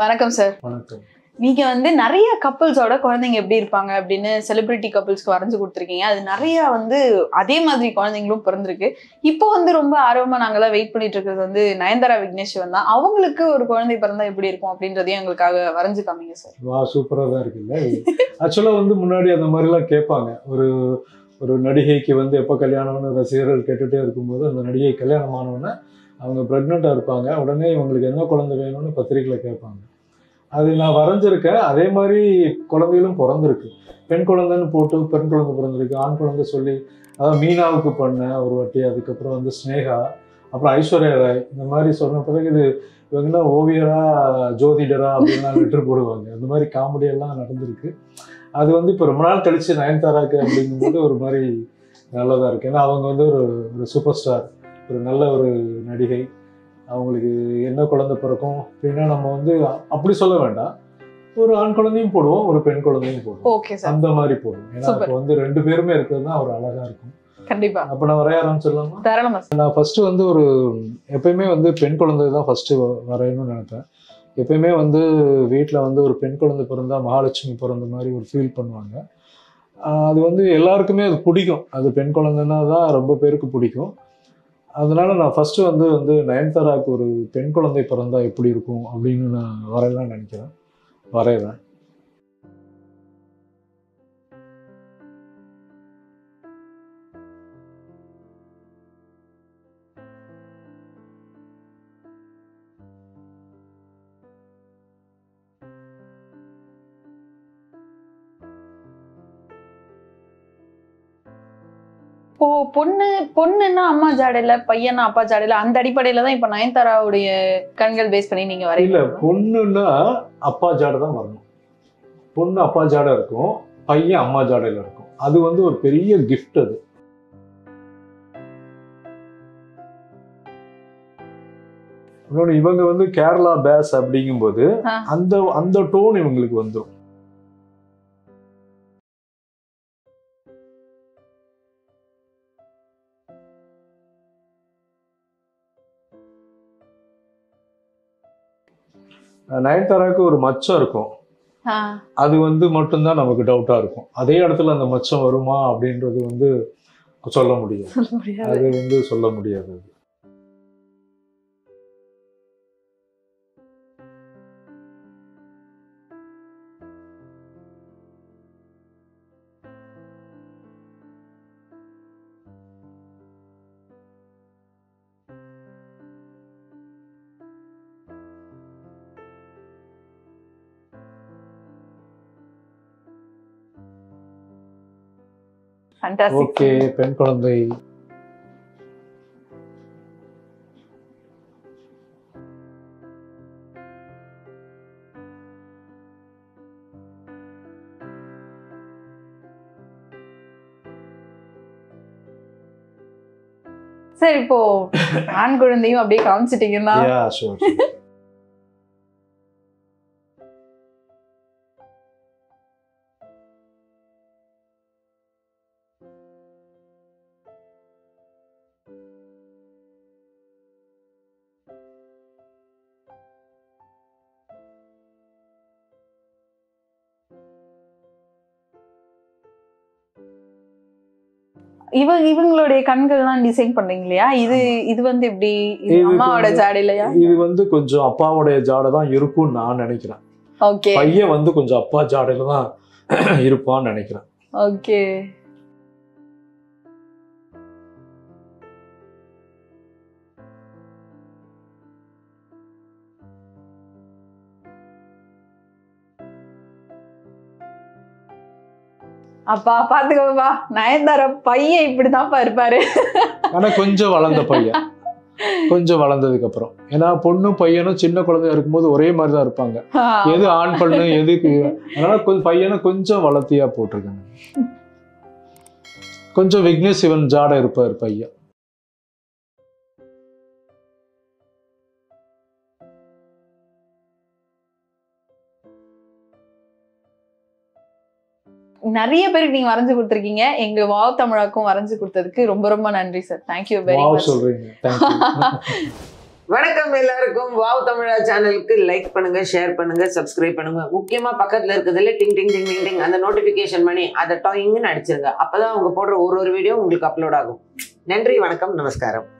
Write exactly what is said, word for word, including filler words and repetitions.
வணக்கம் சார். வணக்கம். நீங்க வந்து நிறைய கப்பிள்ஸோட குழந்தைங்க எப்படி இருப்பாங்க அப்படின்னு செலிபிரிட்டி கப்பிள்ஸ்க்கு வரைஞ்சு கொடுத்துருக்கீங்க. அது நிறைய வந்து அதே மாதிரி குழந்தைங்களும் பிறந்திருக்கு. இப்போ வந்து ரொம்ப ஆர்வமா நாங்கெல்லாம் வெயிட் பண்ணிட்டு இருக்கிறது வந்து நயன்தாரா விக்னேஸ்வரன் தான். அவங்களுக்கு ஒரு குழந்தை பிறந்தா எப்படி இருக்கும் அப்படின்றதையும் எங்களுக்காக வரைஞ்சு காமிங்க சார். வா, சூப்பரா தான் இருக்குல்ல. ஆக்சுவலா வந்து முன்னாடி அந்த மாதிரிலாம் கேட்பாங்க. ஒரு ஒரு நடிகைக்கு வந்து எப்போ கல்யாணம்னு ரசிகர்கள் கேட்டுகிட்டே இருக்கும்போது அந்த நடிகை கல்யாணம் ஆனவுடனே அவங்க ப்ரெக்னெண்ட்டாக இருப்பாங்க. உடனே இவங்களுக்கு என்ன குழந்தை வேணும்னு பத்திரிக்கையில் கேட்பாங்க. அது நான் வரைஞ்சிருக்கேன். அதே மாதிரி குழந்தைகளும் பிறந்திருக்கு. பெண் குழந்தைன்னு போட்டு பெண் குழந்தை பிறந்திருக்கு, ஆண் குழந்தை சொல்லி. அதாவது மீனாவுக்கு பண்ணேன் ஒரு வாட்டி, அதுக்கப்புறம் வந்து ஸ்னேகா, அப்புறம் ஐஸ்வர்யா ராய். இந்த மாதிரி சொன்ன பிறகு இது இவங்கெல்லாம் ஓவியரா ஜோதிடரா அப்படின்லாம் லெட்டர் போடுவாங்க. அந்த மாதிரி காமெடியெல்லாம் நடந்திருக்கு. அது வந்து இப்போ ரொம்ப நாள் கழிச்சு நயன்தாராக்கு அப்படிங்கும்போது ஒரு மாதிரி நல்லதாக இருக்குது. ஏன்னா அவங்க வந்து ஒரு ஒரு சூப்பர் ஸ்டார், ஒரு நல்ல ஒரு நடிகை. அவங்களுக்கு என்ன குழந்தை பிறக்கும் அப்படின்னா நம்ம வந்து அப்படி சொல்ல வேண்டாம். ஒரு ஆண் குழந்தையும் போடுவோம், ஒரு பெண் குழந்தையும் போடுவோம், அந்த மாதிரி போடுவோம். ஏன்னா இப்போ வந்து ரெண்டு பேருமே இருக்கிறது தான் ஒரு அழகா இருக்கும். கண்டிப்பா. அப்போ நான் வரைய ஆரம்பிச்சிடலாமா? தாராளமா. நான் ஃபர்ஸ்ட் வந்து ஒரு எப்பயுமே வந்து பெண் குழந்தை தான் ஃபர்ஸ்ட் வரையணும்னு நினைப்பேன். எப்பயுமே வந்து வீட்டில் வந்து ஒரு பெண் குழந்தை பிறந்தா மகாலட்சுமி பிறந்த மாதிரி ஒரு ஃபீல் பண்ணுவாங்க. அது வந்து எல்லாருக்குமே அது பிடிக்கும். அது பெண் குழந்தைன்னா தான் ரொம்ப பேருக்கு பிடிக்கும். அதனால நான் ஃபர்ஸ்ட் வந்து வந்து நயன்தாராவுக்கு ஒரு பெண் குழந்தை பிறந்தா எப்படி இருக்கும் அப்படின்னு நான் வரையலாம் நினைக்கிறேன். வரைகிறேன். இப்போ பொண்ணு பொண்ணுன்னா அம்மா ஜாடையில, பையனா அப்பா ஜாடையில, அந்த அடிப்படையில தான் இப்ப நயன்தாராவுடைய கண்கள் பேஸ் பண்ணி நீங்க வரையல. இல்ல, பொண்ணுன்னா அப்பா ஜாடை தான் வரணும். பொண்ணு அப்பா ஜாடை இருக்கும், பையன் அம்மா ஜாடையில இருக்கும். அது வந்து ஒரு பெரிய கிஃப்ட். அது இன்னொன்று, இவங்க வந்து கேரளா பேஸ் அப்படிங்கும்போது அந்த அந்த டோன் இவங்களுக்கு வந்துடும். நயன்தாராவுக்கு ஒரு மச்சம் இருக்கும். அது வந்து மட்டும்தான் நமக்கு டவுட்டா இருக்கும். அதே இடத்துல அந்த மச்சம் வருமா அப்படின்றது வந்து சொல்ல முடியாது. அது வந்து சொல்ல முடியாது. ஓகே, பெண் குழந்தை. சரி, இப்போ ஆண் குழந்தையும் அப்படியே காமிச்சிட்டீங்கன்னா இவங்க இவங்களுடைய கண்கள்லாம் டிசைன் பண்றீங்க இல்லையா? இது இது வந்து எப்படி அம்மாவோட ஜாடை இல்லையா? இது வந்து கொஞ்சம் அப்பாவோட ஜாடை தான் இருக்கும்னு நான் நினைக்கிறேன். ஓகே. பையன் வந்து கொஞ்சம் அப்பா ஜாடையில தான் இருப்பான்னு நினைக்கிறேன். ஓகே. அப்பா பாத்துக்கோப்பா, நயன்தாரா பையன் இப்படிதான்ப்பா இருப்பாரு. ஆனா கொஞ்சம் வளர்ந்த பையன், கொஞ்சம் வளர்ந்ததுக்கு அப்புறம். ஏன்னா பொண்ணும் பையனும் சின்ன குழந்தையா இருக்கும்போது ஒரே மாதிரி தான் இருப்பாங்க. எது ஆண் பண்ணு எதுக்கு, அதனால கொஞ்சம் பையனை கொஞ்சம் வளர்த்தியா போட்டிருக்காங்க. கொஞ்சம் விக்னேஷ் சிவன் ஜாடை இருப்பார் பையன். நிறைய பேருக்கு நீங்க வரைஞ்சு கொடுத்துருக்கீங்க. எங்க வாவ் தமிழாக்கும் வரைஞ்சு கொடுத்ததுக்கு ரொம்ப ரொம்ப நன்றி சார். Thank you very much. சொல்றீங்க. தேங்க்யூ. வணக்கம் எல்லாருக்கும். வாவ் தமிழா சேனலுக்கு லைக் பண்ணுங்க, ஷேர் பண்ணுங்க, சப்ஸ்கிரைப் பண்ணுங்க. முக்கியமா பக்கத்துல இருக்கிறதுல டிங் டிங் டிங் டிங் டிங் அந்த நோட்டிபிகேஷன் பண்ணி அதை டாயிங்னு அடிச்சிருங்க. அப்பதான் அவங்க போடுற ஒரு ஒரு வீடியோ உங்களுக்கு அப்லோட் ஆகும். நன்றி, வணக்கம், நமஸ்காரம்.